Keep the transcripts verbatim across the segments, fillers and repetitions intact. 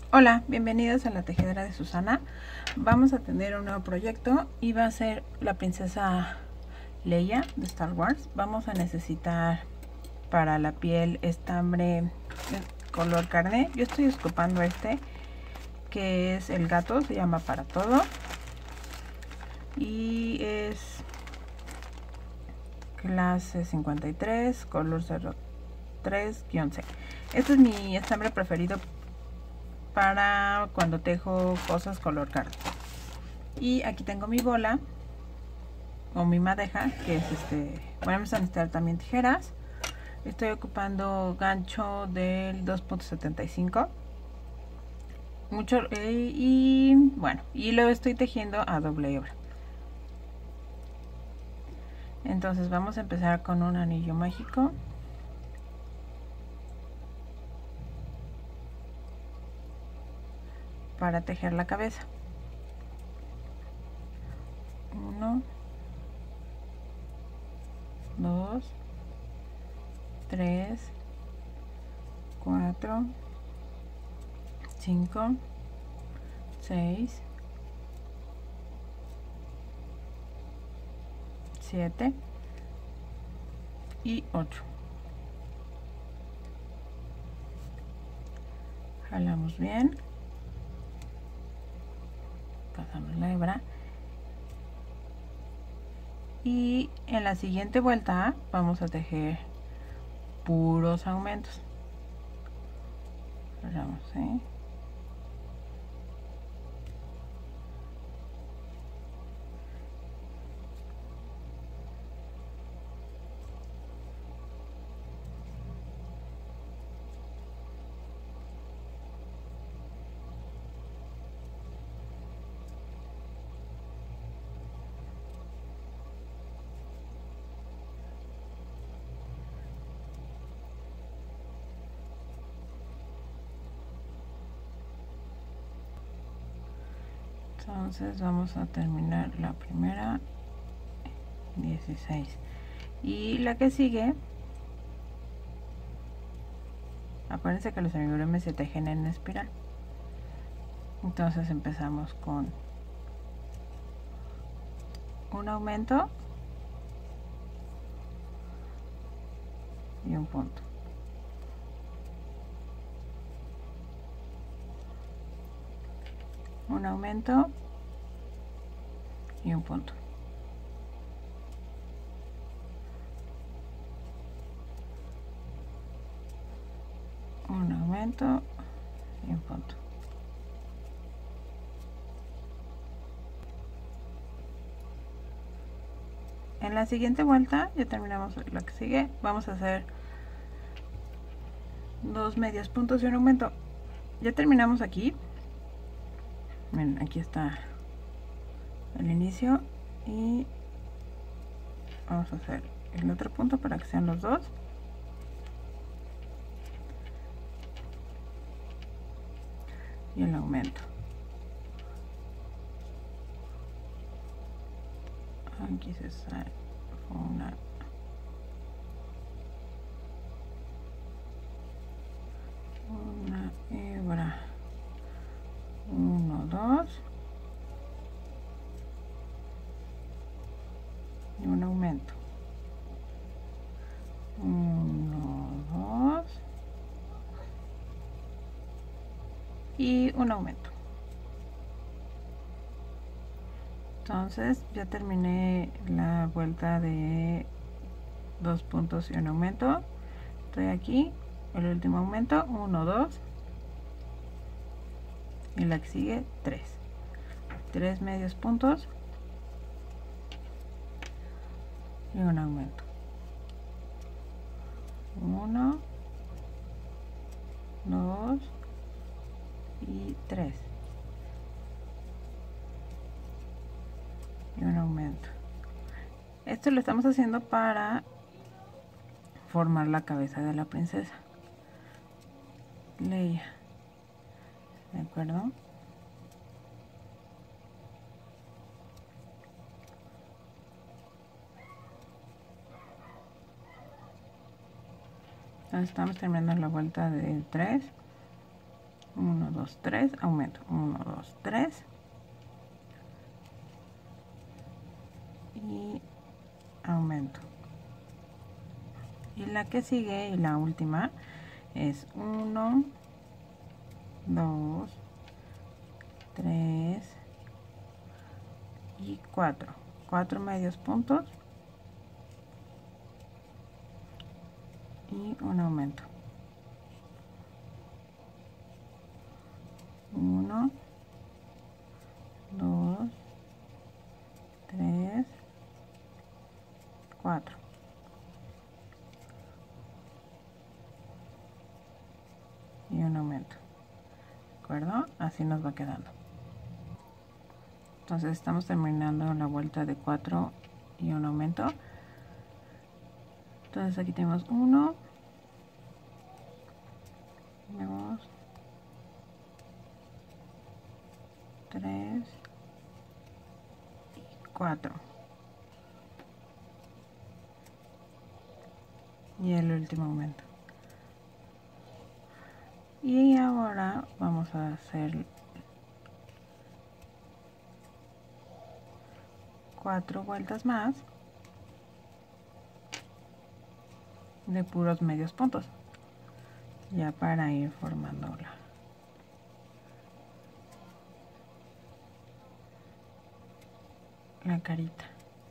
Hola, bienvenidos a la tejedera de Susana. Vamos a tener un nuevo proyecto y va a ser la princesa Leia de Star Wars. Vamos a necesitar para la piel estambre color carne. Yo estoy ocupando este que es el gato, se llama Para Todo y es clase cincuenta y tres, color cero tres guion C. Este es mi estambre preferido para cuando tejo cosas color carne. Y aquí tengo mi bola o mi madeja, que es este, bueno, vamos a necesitar también tijeras. Estoy ocupando gancho del dos punto setenta y cinco, mucho, eh, y bueno, y lo estoy tejiendo a doble hebra. Entonces vamos a empezar con un anillo mágico. Para tejer la cabeza. Uno, dos, tres, cuatro, cinco, seis, siete y ocho. Jalamos bien, pasamos la hebra y en la siguiente vuelta vamos a tejer puros aumentos. Cerramos, ¿sí? Entonces vamos a terminar la primera dieciséis y la que sigue, acuérdense que los amigurumis se tejen en espiral. Entonces empezamos con un aumento y un punto. Un aumento y un punto. Un aumento y un punto. En la siguiente vuelta, ya terminamos la que sigue, vamos a hacer dos medios puntos y un aumento. Ya terminamos aquí. Miren, aquí está el inicio y vamos a hacer el otro punto para que sean los dos. Y el aumento. Aquí se sale una una hebra, uno, dos y un aumento, uno, dos y un aumento. Entonces ya terminé la vuelta de dos puntos y un aumento. Estoy aquí, el último aumento, uno, dos y la que sigue tres. Tres medios puntos y un aumento. Uno, dos y tres. Y un aumento. Esto lo estamos haciendo para formar la cabeza de la princesa Leia, ¿de acuerdo? Entonces estamos terminando la vuelta de tres, uno, dos, tres, aumento, uno, dos, tres. Y aumento. Y la que sigue y la última es uno, dos, tres y cuatro. cuatro medios puntos y un aumento. uno, dos, tres, cuatro. Y un aumento. ¿De acuerdo? Así nos va quedando. Entonces estamos terminando la vuelta de cuatro y un aumento. Entonces aquí tenemos uno, dos, tres y cuatro. Y el último aumento. Y ahora vamos a hacer cuatro vueltas más de puros medios puntos, ya para ir formando la, la carita.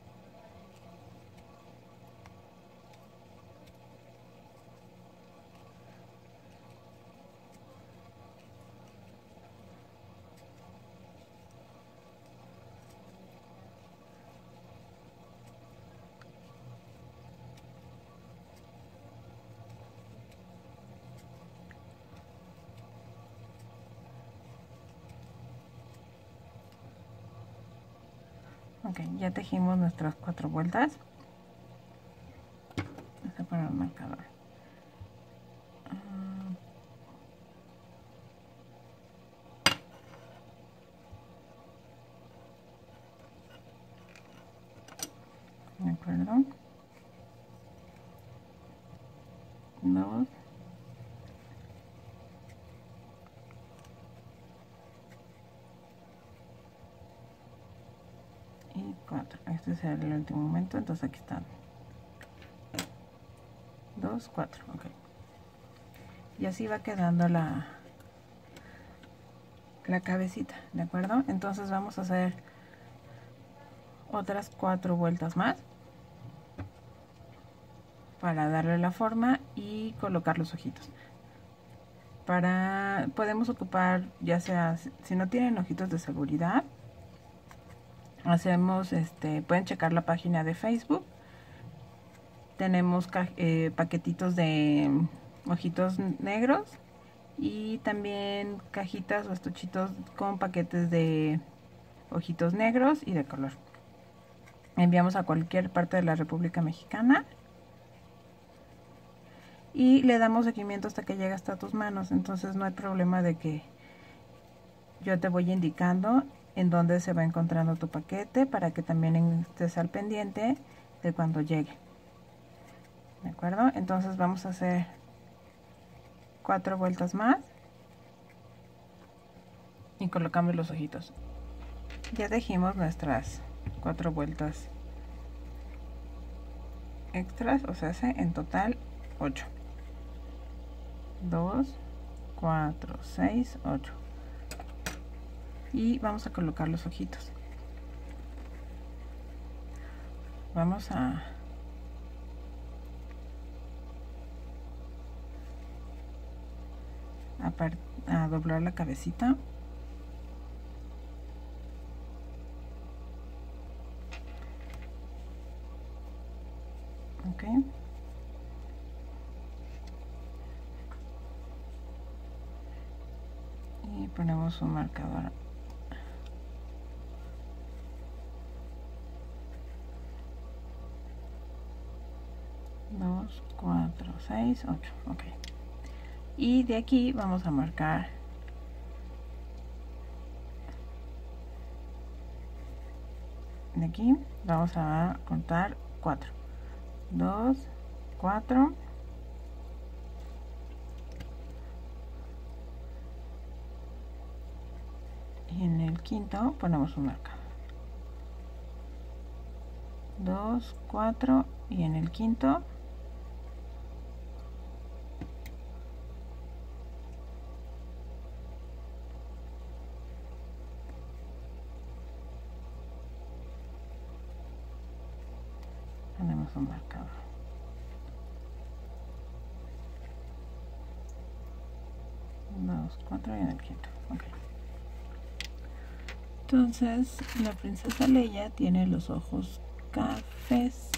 Ok, ya tejimos nuestras cuatro vueltas. Voy a poner un marcador. De acuerdo. Dos. Y cuatro. Este será el último momento, entonces aquí están. Dos, cuatro, ok. Y así va quedando la, la cabecita, ¿de acuerdo? Entonces vamos a hacer otras cuatro vueltas más para darle la forma y colocar los ojitos. Para podemos ocupar, ya sea si no tienen ojitos de seguridad, hacemos este pueden checar la página de Facebook. Tenemos eh, paquetitos de ojitos negros y también cajitas o estuchitos con paquetes de ojitos negros y de color. Enviamos a cualquier parte de la República Mexicana y le damos seguimiento hasta que llegue hasta tus manos. Entonces no hay problema de que yo te voy indicando en dónde se va encontrando tu paquete para que también estés al pendiente de cuando llegue. ¿De acuerdo? Entonces vamos a hacer cuatro vueltas más y colocamos los ojitos. Ya tejimos nuestras cuatro vueltas extras, o sea, en total ocho. dos, cuatro, seis, ocho. Y vamos a colocar los ojitos. Vamos a a, a doblar la cabecita. Ok. Y ponemos un marcador. dos, cuatro, seis, ocho. Ok. Y de aquí vamos a marcar de aquí vamos a contar cuatro. dos, cuatro el quinto ponemos un marcador. dos, cuatro y en el quinto ponemos un marcador. dos, cuatro y en el quinto. Okay. Entonces la princesa Leia tiene los ojos cafés.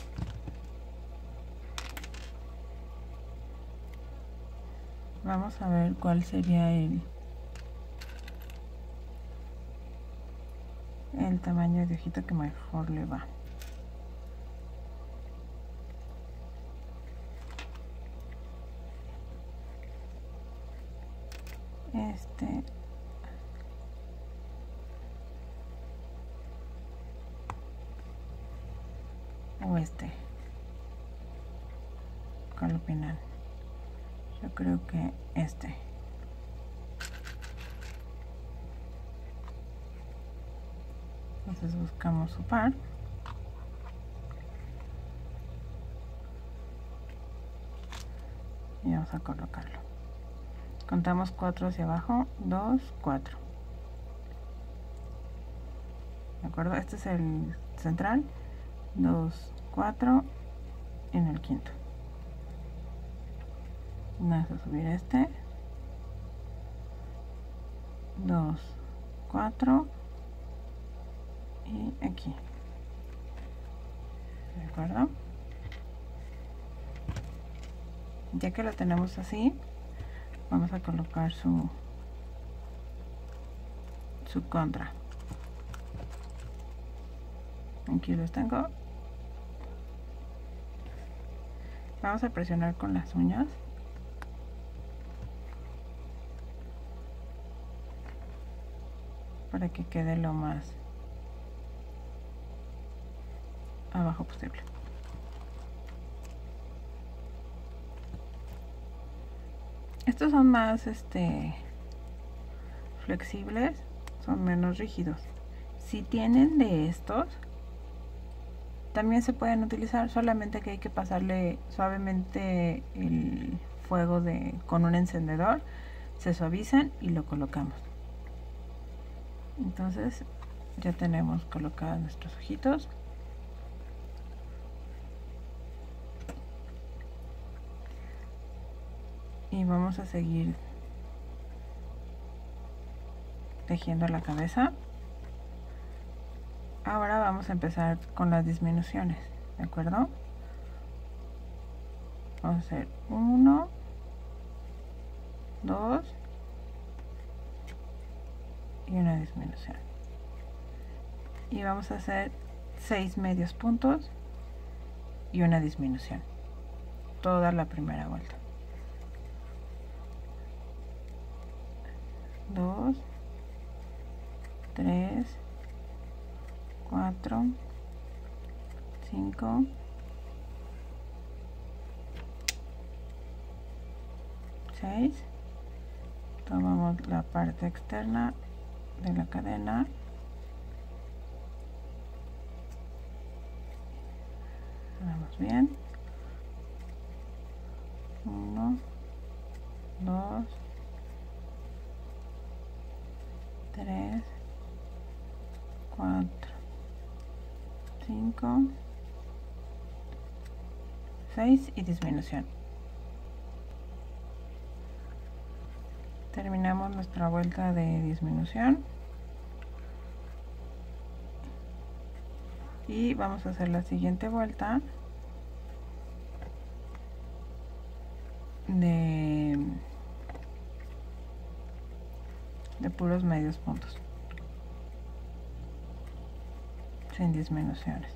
Vamos a ver cuál sería el el tamaño de ojito que mejor le va. Este o este. ¿Cuál opinan? Yo creo que este. Entonces buscamos su par. Y vamos a colocarlo. Contamos cuatro hacia abajo. dos, cuatro. ¿De acuerdo? Este es el central. dos, cuatro. En el quinto. Vamos a subir este. dos, cuatro. Y aquí. ¿De acuerdo? Ya que lo tenemos así, vamos a colocar su su contra. Aquí los tengo. Vamos a presionar con las uñas. Para que quede lo más abajo posible. Estos son más este flexibles, son menos rígidos. Si tienen de estos, también se pueden utilizar, solamente que hay que pasarle suavemente el fuego de con un encendedor, se suavizan y lo colocamos. Entonces ya tenemos colocados nuestros ojitos. Y vamos a seguir tejiendo la cabeza. Ahora vamos a empezar con las disminuciones, ¿de acuerdo? Vamos a hacer uno, dos y una disminución. Y vamos a hacer seis medios puntos y una disminución. Toda la primera vuelta. dos, tres, cuatro, cinco, seis. Tomamos la parte externa de la cadena. Vamos bien. uno, dos, tres, cuatro, cinco, seis y disminución. Terminamos nuestra vuelta de disminución y vamos a hacer la siguiente vuelta de, de puros medios puntos sin disminuciones.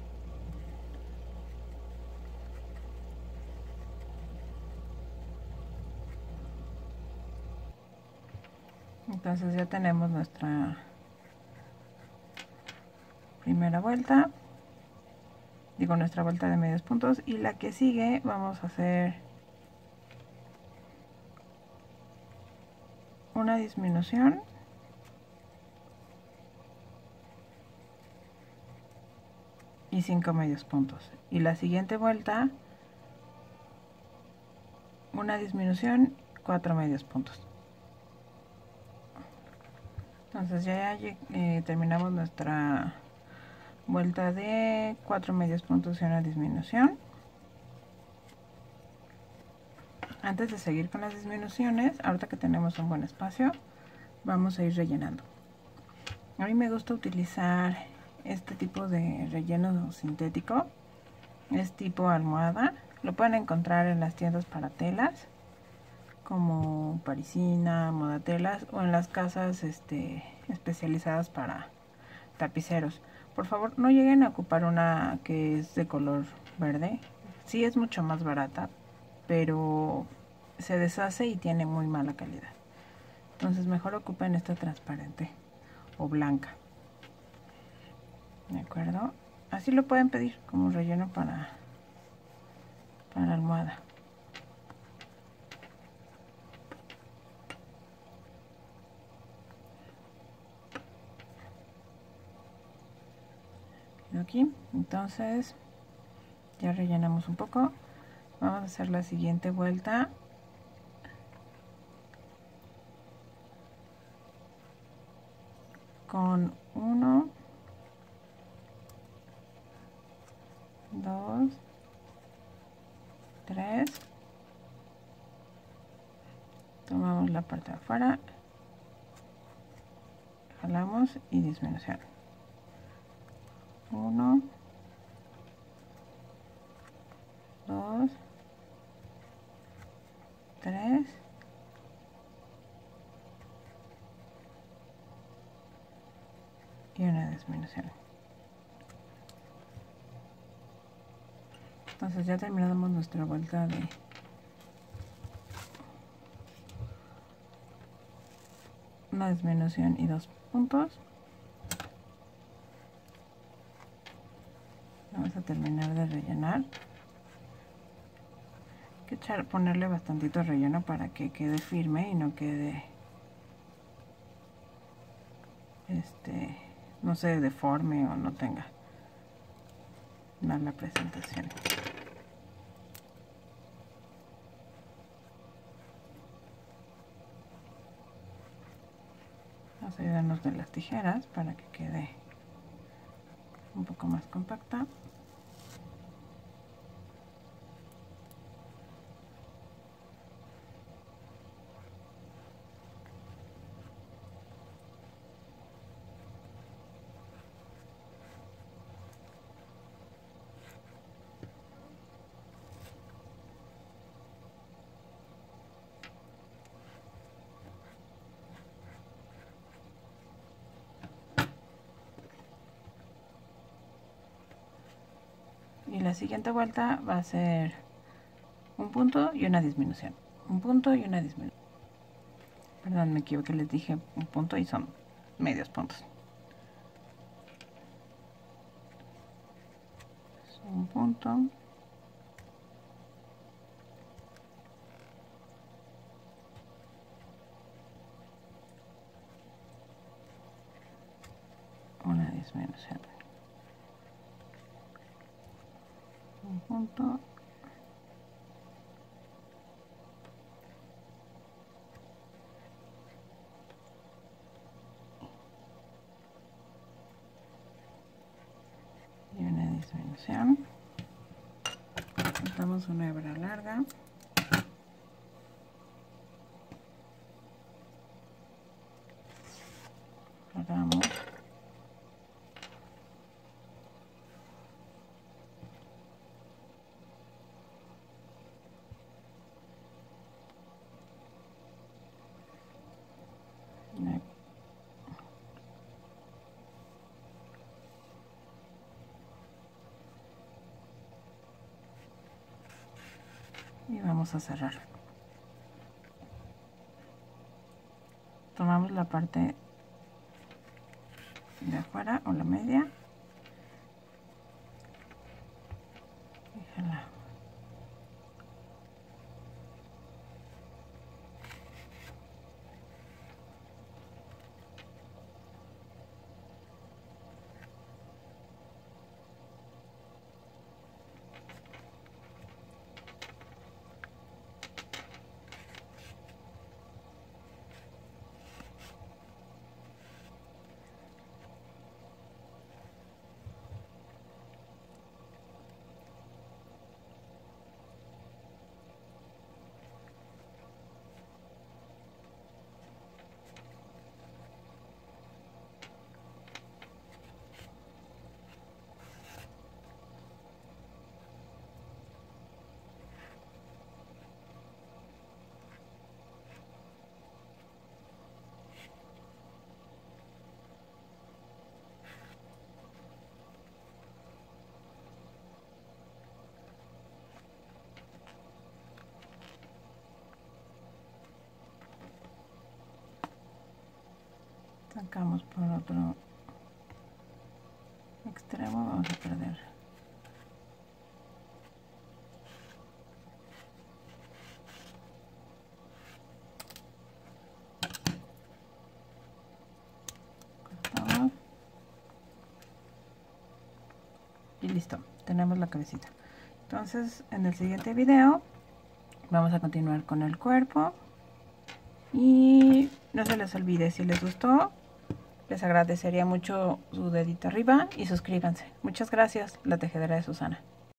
Entonces ya tenemos nuestra primera vuelta, digo nuestra vuelta de medios puntos, y la que sigue vamos a hacer una disminución y cinco medios puntos. Y la siguiente vuelta, una disminución, cuatro medios puntos. Entonces ya eh, terminamos nuestra vuelta de cuatro medios puntos y una disminución. Antes de seguir con las disminuciones, ahorita que tenemos un buen espacio, vamos a ir rellenando. A mí me gusta utilizar este tipo de relleno sintético, es tipo almohada. Lo pueden encontrar en las tiendas para telas, como Parisina, Modatelas, o en las casas este, especializadas para tapiceros. Por favor, no lleguen a ocupar una que es de color verde. Sí es mucho más barata, pero se deshace y tiene muy mala calidad. Entonces mejor ocupen esta transparente o blanca. ¿De acuerdo? Así lo pueden pedir como relleno para, para almohada. Aquí, entonces ya rellenamos un poco. Vamos a hacer la siguiente vuelta. Con uno, dos, tres. Tomamos la parte de afuera, jalamos y disminución. uno, dos, tres. Y una disminución. Entonces ya terminamos nuestra vuelta de una disminución y dos puntos. Vamos a terminar de rellenar. Hay que echar, ponerle bastantito relleno para que quede firme y no quede este no se deforme o no tenga mala presentación. Vamos a ayudarnos de las tijeras para que quede un poco más compacta. Y la siguiente vuelta va a ser un punto y una disminución. Un punto y una disminución. Perdón, me equivoqué, les dije un punto y son medios puntos. Un punto. Una disminución. Un punto. Y una disminución. Cortamos una hebra larga. Agarramos. Y vamos a cerrar. Tomamos la parte de afuera o la media y jalamos. Sacamos por otro extremo, vamos a perder. Cortamos. Y listo, tenemos la cabecita. Entonces en el siguiente video vamos a continuar con el cuerpo. Y no se les olvide, si les gustó, les agradecería mucho su dedito arriba y suscríbanse. Muchas gracias, la tejedera de Susana.